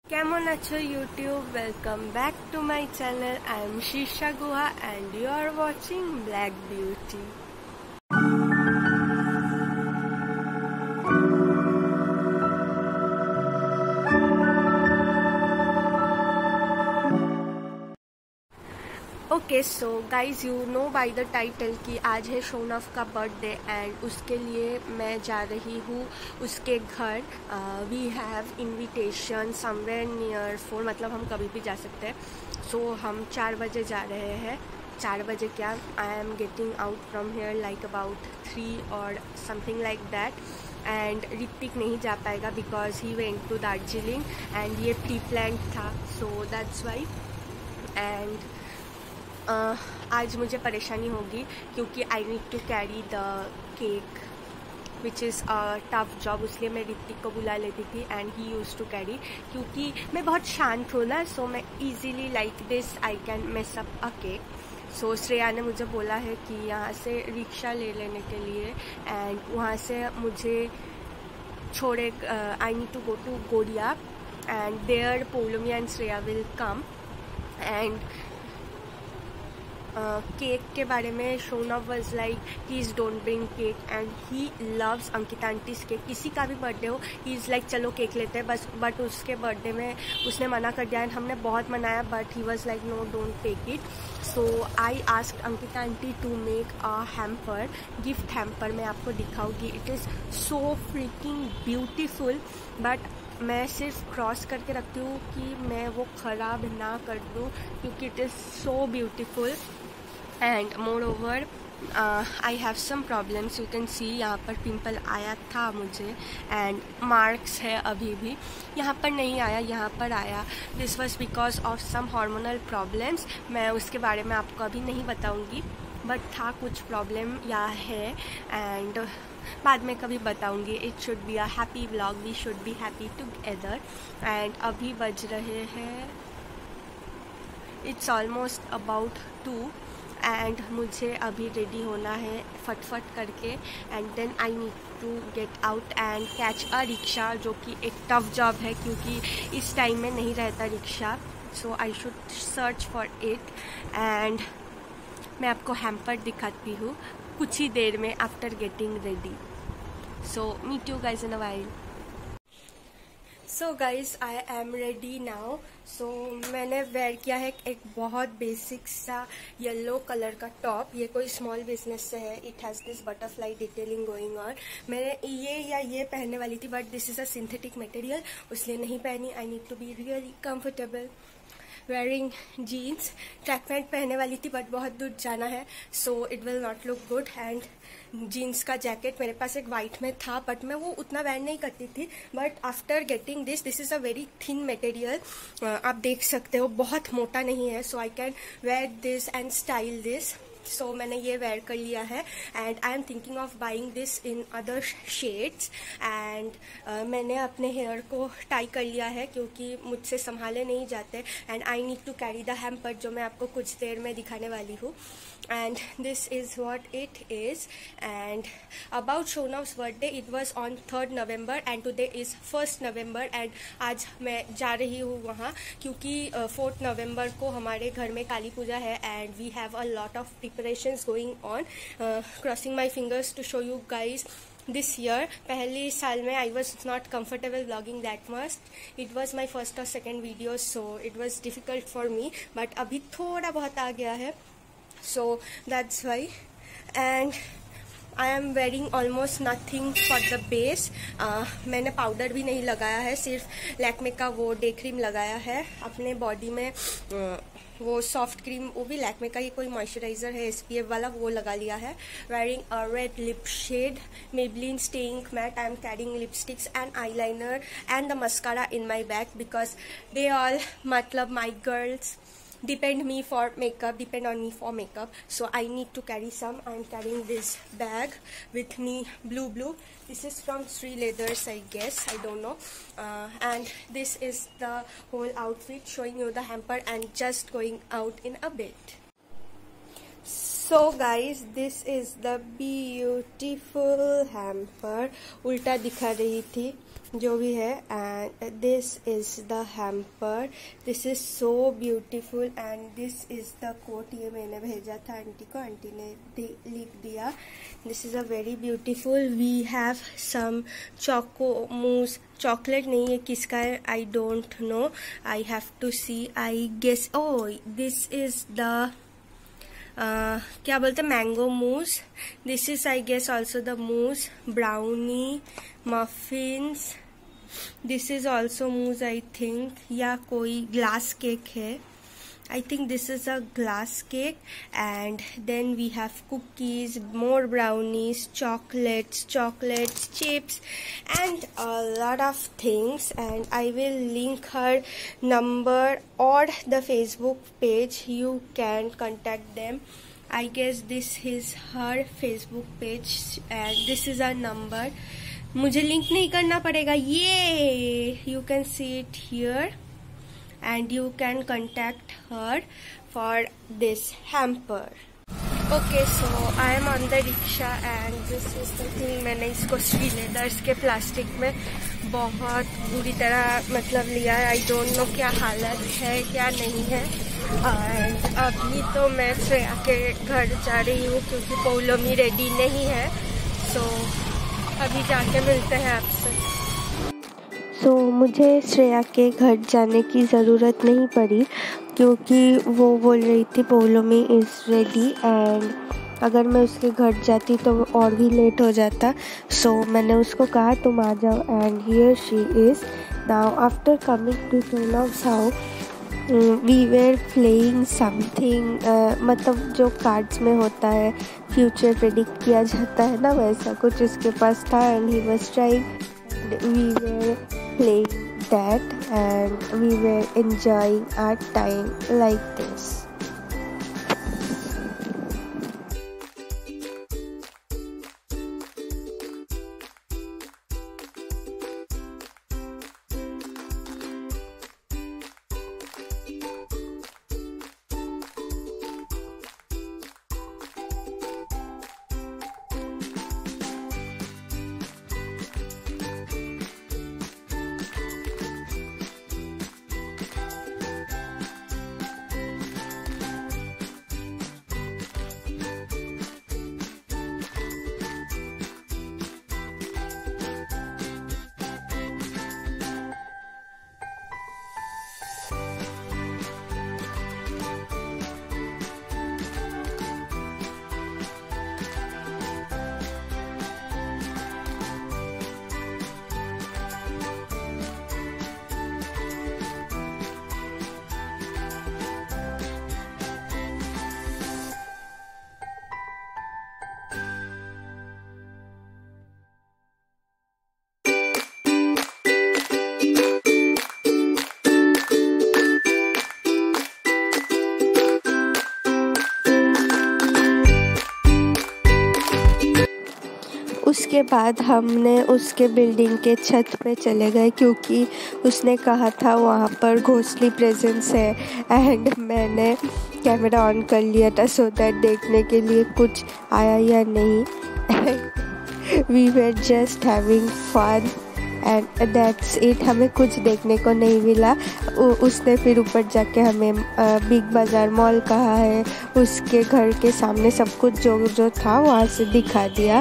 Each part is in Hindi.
Kemen acho YouTube, welcome back to my channel. I am Shisha Guha and you are watching Black Beauty. Okay so guys you know by the title कि आज है शोनफ का बर्थडे एंड उसके लिए मैं जा रही हूँ उसके घर. We have invitation somewhere near 4, मतलब हम कभी भी जा सकते हैं. सो हम 4 बजे जा रहे हैं. 4 बजे क्या, I am getting out from here like about 3 और something like that. And Hrithik नहीं जा पाएगा because he went to Darjeeling and ये प्री प्लान था, सो दैट्स वाई. एंड आज मुझे परेशानी होगी क्योंकि I need to carry the cake which is a tough job. इसलिए मैं ऋतिक को बुला लेती थी and he use to carry, क्योंकि मैं बहुत शांत हूँ ना, सो मैं easily like this I can mess up a cake. So Shreya ने मुझे बोला है कि यहाँ से रिक्शा ले लेने के लिए एंड वहाँ से मुझे छोड़े. I need to go to Goria and there Polomi and Shreya will come. And cake के बारे में Shonaf was like please don't bring cake and he loves Ankita aunty's cake. किसी का भी बर्थडे हो ही इज़ लाइक चलो केक लेते हैं बस. बट उसके बर्थडे में उसने मना कर दिया एंड हमने बहुत मनाया but he was like no don't take it. So I asked Ankita aunty to make a hamper, gift hamper. मैं आपको दिखाऊंगी. It is so freaking beautiful but मैं सिर्फ क्रॉस करके रखती हूँ कि मैं वो ख़राब ना कर दूँ क्योंकि it is so beautiful. And moreover I have some problems. You can see यहाँ पर पिंपल आया था मुझे एंड मार्क्स है अभी भी. यहाँ पर नहीं आया, यहाँ पर आया. This was because of some hormonal problems. मैं उसके बारे में आपको अभी नहीं बताऊँगी बट था कुछ प्रॉब्लम या है एंड बाद में कभी बताऊंगी. It should be a happy vlog, we should be happy together. And अभी बज रहे हैं, इट्स ऑलमोस्ट अबाउट 2 एंड मुझे अभी रेडी होना है फटफट करके and then I need to get out and catch a rickshaw, जो कि एक टफ जॉब है क्योंकि इस टाइम में नहीं रहता rickshaw. So I should search for it. And मैं आपको हैम्पर दिखाती हूँ कुछ ही देर में after getting ready. So meet you guys in a while. So guys I am ready now. So मैंने वेयर किया है एक बहुत बेसिक सा येलो कलर का टॉप. ये कोई स्मॉल बिजनेस से है. It has this butterfly detailing going on. मैंने ये पहनने वाली थी but this is a synthetic material, इसलिए नहीं पहनी. I need to be really comfortable. Wearing jeans, track pant पहनने वाली थी बट बहुत दूर जाना है so it will not look good. And jeans का जैकेट मेरे पास एक वाइट में था बट मैं वो उतना वेयर नहीं करती थी. But after getting this is a very thin material. आप देख सकते हो बहुत मोटा नहीं है. So I can wear this and style this. So मैंने ये वेयर कर लिया है and I am thinking of buying this in other shades. And मैंने अपने हेयर को टाई कर लिया है क्योंकि मुझसे संभाले नहीं जाते. And I need to carry the hamper जो मैं आपको कुछ देर में दिखाने वाली हूँ. And this is what it is. And about Shonaf's birthday, it was on 3rd November and today is 1st November. And आज मैं जा रही हूँ वहाँ क्योंकि 4th November को हमारे घर में काली पूजा है and we have a lot of preparations going on. Crossing my fingers to show you guys this year. पहले साल में I was not comfortable vlogging that much. It was my first or second video so it was difficult for me. But अभी थोड़ा बहुत आ गया है so that's why. And I am wearing almost nothing for the base. मैंने पाउडर भी नहीं लगाया है, सिर्फ लैक्मे का वो डे क्रीम लगाया है अपने बॉडी में. वो सॉफ्ट क्रीम, वो भी लैक्मे का ही कोई मॉइस्चराइजर है SPF वाला, वो लगा लिया है. Wearing a red lip shade, Maybelline Staying Matte. I am carrying lipsticks and eyeliner and the mascara in my bag because they all, मतलब my girls depend on me for makeup. So I need to carry some. I'm carrying this bag with me, blue. This is from Sri Leathers, I guess, I don't know. And this is the whole outfit, showing you the hamper and just going out in a bit. So guys, this is the beautiful hamper. उल्टा दिखा रही थी जो भी है, and this is the hamper. This is so beautiful and this is the quote. ये मैंने भेजा था आंटी को, आंटी ने लिख दिया. This is a very beautiful. We have some choco mousse. Chocolate नहीं है, किसका है I don't know. I have to see. I guess. Oh, this is the क्या बोलते हैं, mango mousse. This is I guess also the mousse. Brownie, muffins. This is also mousse I think, या कोई ग्लास केक है. I think this is a glass cake. And then we have cookies, more brownies, chocolates, chips, and a lot of things. And I will link her number or the Facebook page. You can contact them. I guess this is her Facebook page and this is her number. मुझे लिंक नहीं करना पड़ेगा. ये you can see it here. And you can contact her for this hamper. Okay, so I am on the rickshaw and this is the thing. मैंने इसको श्रीलेदर्स के प्लास्टिक में बहुत बुरी तरह मतलब लिया है. आई डोंट नो क्या हालत है क्या नहीं है. और अभी तो मैं श्रेया के घर जा रही हूँ क्योंकि पोलोमी रेडी नहीं है. सो अभी जाके मिलते हैं आपसे. तो मुझे श्रेया के घर जाने की ज़रूरत नहीं पड़ी क्योंकि वो बोल रही थी पोलोमी इज़ रेडी. एंड अगर मैं उसके घर जाती तो और भी लेट हो जाता. सो मैंने उसको कहा तुम आ जाओ. And here she is now. After coming to Sonav's house we were playing something. मतलब जो कार्ड्स में होता है, फ्यूचर प्रेडिक्ट किया जाता है ना, वैसा कुछ उसके पास था. And he was trying. We were playing that and we were enjoying our time like this. उसके बाद हमने उसके बिल्डिंग के छत पे चले गए क्योंकि उसने कहा था वहाँ पर घोस्टली प्रेजेंस है. एंड मैंने कैमरा ऑन कर लिया था सो दैट देखने के लिए कुछ आया या नहीं. We were just having fun and that's it. हमें कुछ देखने को नहीं मिला. उसने फिर ऊपर जाके हमें बिग बाज़ार मॉल कहा है, उसके घर के सामने सब कुछ जो था वहाँ से दिखा दिया.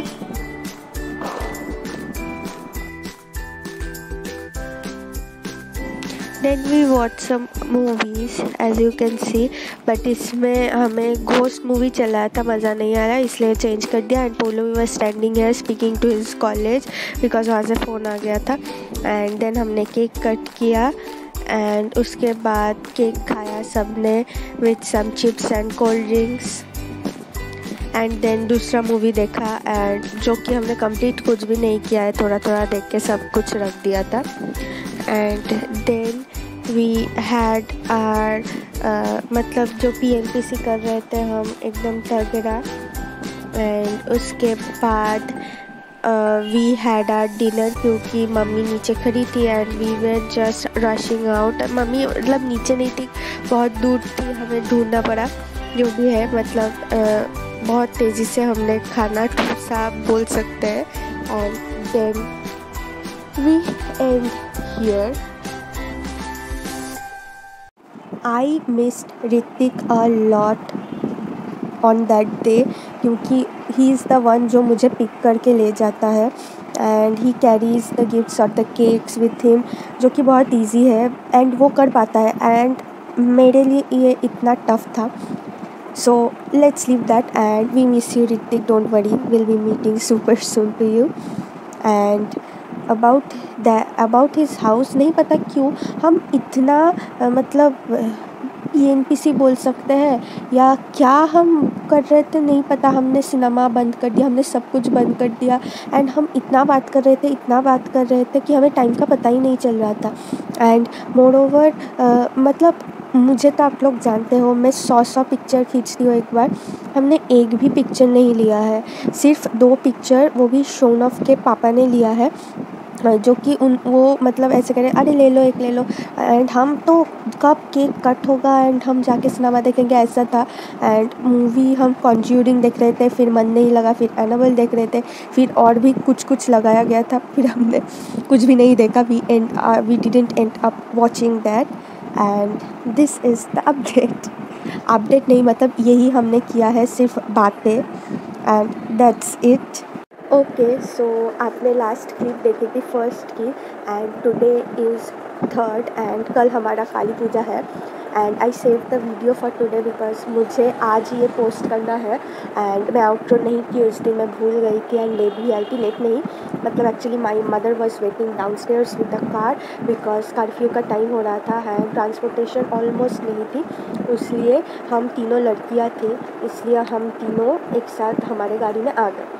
Then we watched some movies as you can see, but इसमें हमें घोस्ट मूवी चला था, मज़ा नहीं आ रहा इसलिए चेंज कर दिया. And Polomi was standing here speaking to his college because वहाँ से फ़ोन आ गया था. एंड देन हमने केक कट किया एंड उसके बाद केक खाया सब ने with some chips and cold drinks. And then दूसरा मूवी देखा एंड जो कि हमने कंप्लीट कुछ भी नहीं किया है, थोड़ा थोड़ा देख के सब कुछ रख दिया था. And then we had our मतलब जो PNPC कर रहे थे हम एकदम तगड़ा. एंड उसके बाद वी हैड आर डिनर क्योंकि मम्मी नीचे खड़ी थी and we were just rushing out. Mummy मतलब नीचे नहीं थी, बहुत दूर थी, हमें ढूंढना पड़ा. जो भी है मतलब बहुत तेज़ी से हमने खाना सा बोल सकते हैं and then we and here. I missed Hrithik a lot on that day क्योंकि ही इज़ द वन जो मुझे पिक करके ले जाता है and he carries the gifts और द केक्स विथ हिम, जो कि बहुत इजी है एंड वो कर पाता है एंड मेरे लिए ये इतना टफ था। So let's leave that and we miss you Hrithik, don't worry, will be meeting super soon to you. And about his house, नहीं पता क्यों हम इतना मतलब PNPC बोल सकते हैं या क्या हम कर रहे थे नहीं पता। हमने सिनेमा बंद कर दिया, हमने सब कुछ बंद कर दिया एंड हम इतना बात कर रहे थे कि हमें टाइम का पता ही नहीं चल रहा था। एंड मोर ओवर मतलब मुझे तो आप लोग जानते हो मैं 100 पिक्चर खींचती हूँ एक बार, हमने एक भी पिक्चर नहीं लिया है, सिर्फ 2 पिक्चर, वो भी शोनफ के पापा ने लिया है जो कि वो मतलब ऐसे करें अरे ले लो एक ले लो एंड हम तो कब केक कट होगा एंड हम जाके सिनेमा देखेंगे ऐसा था। एंड मूवी हम कॉन्ज्यूरिंग देख रहे थे, फिर मन नहीं लगा, फिर एनाबेल देख रहे थे, फिर और भी कुछ लगाया गया था, फिर हमने कुछ भी नहीं देखा। We didn't end up watching that and this is the update नहीं मतलब यही हमने किया है, सिर्फ बातें and that's it. Okay so आपने लास्ट क्लिप देखी थी फर्स्ट की and today is 3rd and कल हमारा काली पूजा है and I save the video for today because मुझे आज ये पोस्ट करना है एंड मैं आउटरो नहीं की उस दिन, मैं भूल गई थी एंड लेट भी आई थी, लेट नहीं मतलब actually my mother was waiting downstairs with the car because curfew का टाइम हो रहा था एंड ट्रांसपोर्टेशन ऑलमोस्ट नहीं थी, इसलिए हम तीनों लड़कियाँ थी, इसलिए हम तीनों एक साथ हमारे गाड़ी में आ गए।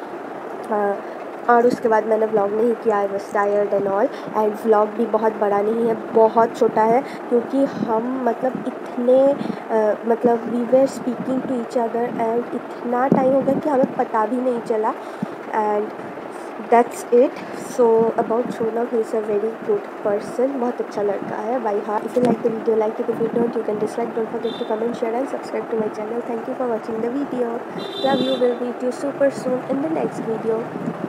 और उसके बाद मैंने व्लॉग नहीं किया, I was tired and all and vlog भी बहुत बड़ा नहीं है, बहुत छोटा है क्योंकि हम मतलब इतने मतलब we were speaking to each other and इतना टाइम हो गया कि हमें पता भी नहीं चला and that's it. So about Shonaf, he is a very good person, बहुत अच्छा लड़का है भाई। हाँ, if you like the video like it, if you don't you can dislike, don't forget to comment, share and subscribe to my channel. Thank you for watching the video, love you, will meet you super soon in the next video.